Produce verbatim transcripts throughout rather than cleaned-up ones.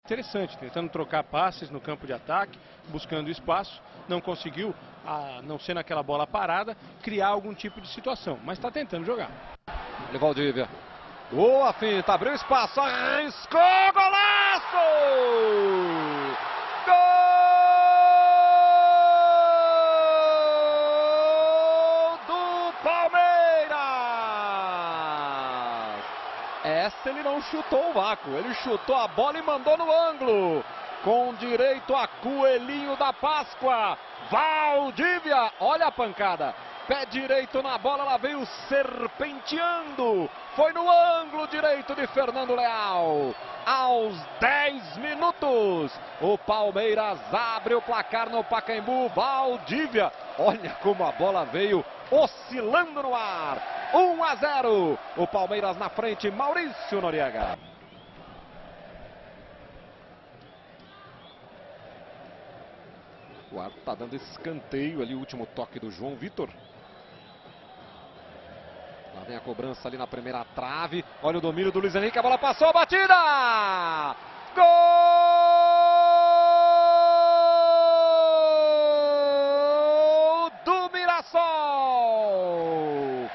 Interessante, tentando trocar passes no campo de ataque, buscando espaço, não conseguiu, a não ser naquela bola parada, criar algum tipo de situação, mas está tentando jogar. Olha o Valdívia. Boa finta, abriu espaço, arriscou, golaço! Gol do Palmeiras! Essa ele não chutou o vácuo, ele chutou a bola e mandou no ângulo. Com direito a coelhinho da Páscoa, Valdívia, olha a pancada. Pé direito na bola, ela veio serpenteando. Foi no ângulo direito de Fernando Leal. Aos dez minutos, o Palmeiras abre o placar no Pacaembu. Valdívia, olha como a bola veio oscilando no ar. um a zero, o Palmeiras na frente, Maurício Noriega. O árbitro está dando escanteio ali, o último toque do João Vitor. Lá vem a cobrança ali na primeira trave. Olha o domínio do Luiz Henrique, a bola passou, a batida! Gol do Mirassol!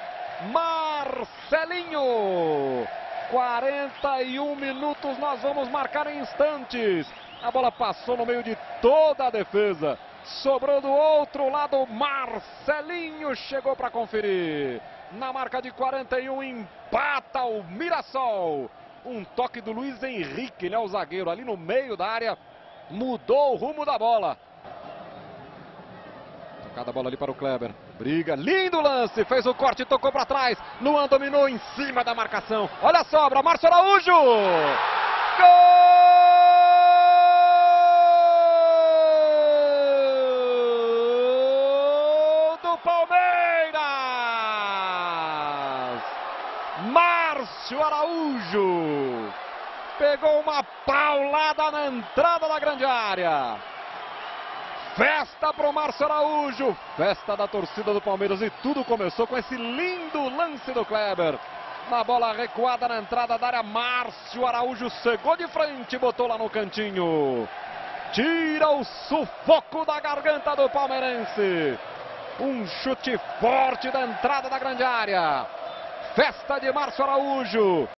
Marcelinho! quarenta e um minutos, nós vamos marcar em instantes. A bola passou no meio de toda a defesa. Sobrou do outro lado, Marcelinho chegou para conferir. Na marca de quarenta e um, empata o Mirassol. Um toque do Luiz Henrique, ele é o zagueiro ali no meio da área. Mudou o rumo da bola. Tocada a bola ali para o Kleber. Briga, lindo lance, fez o corte, tocou para trás. Luan dominou em cima da marcação. Olha a sobra, Márcio Araújo. Gol! Palmeiras! Márcio Araújo pegou uma paulada na entrada da grande área. Festa para o Márcio Araújo, festa da torcida do Palmeiras, e tudo começou com esse lindo lance do Kleber. Na bola recuada na entrada da área, Márcio Araújo cegou de frente, botou lá no cantinho. Tira o sufoco da garganta do palmeirense. Um chute forte da entrada da grande área. Festa de Márcio Araújo.